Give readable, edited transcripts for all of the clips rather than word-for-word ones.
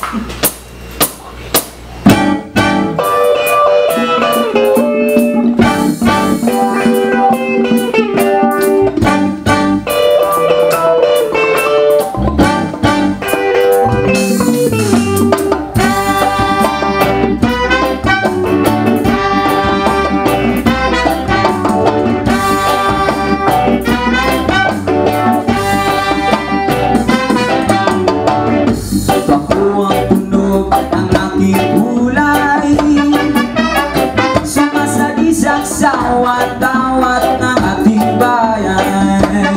Tawat ng ating bayan.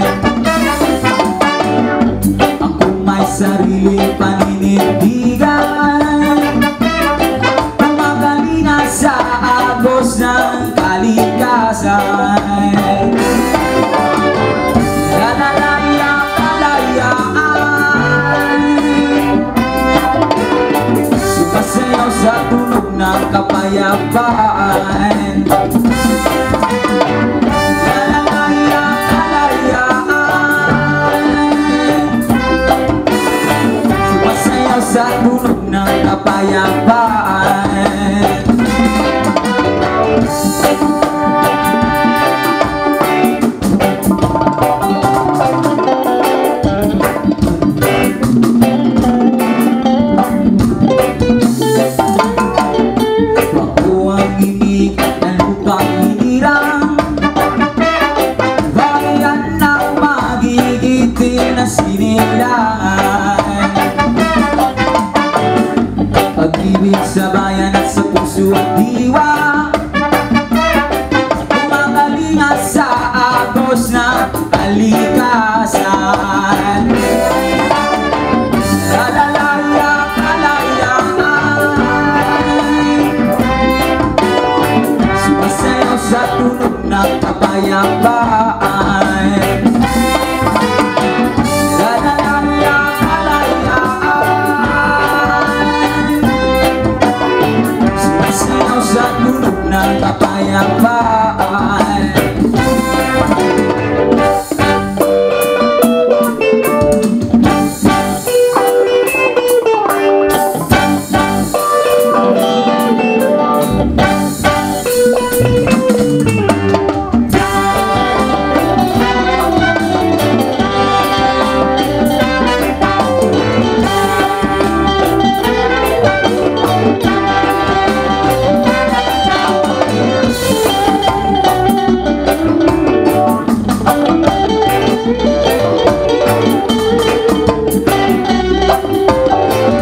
Ako may sariling paninindigan, pumagalingan sa agos ng kalikasan. Kalalaya, kalayaan, sumasayaw sa tunog ng kapayapaan. Sa tunog ng kapayapaan. Ako ang imig ng lupang hinirang, bayan ng magigiting na sinilangan. Pag-ibig sa bayan at sa puso at diwa, kumakalinga sa agos ng kalikasan. Kalalaya, kalayaan, sumasayaw sa tunog ng kapayapaan. Sa tunog ng kapayapaan.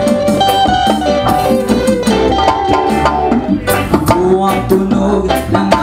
Tunog ng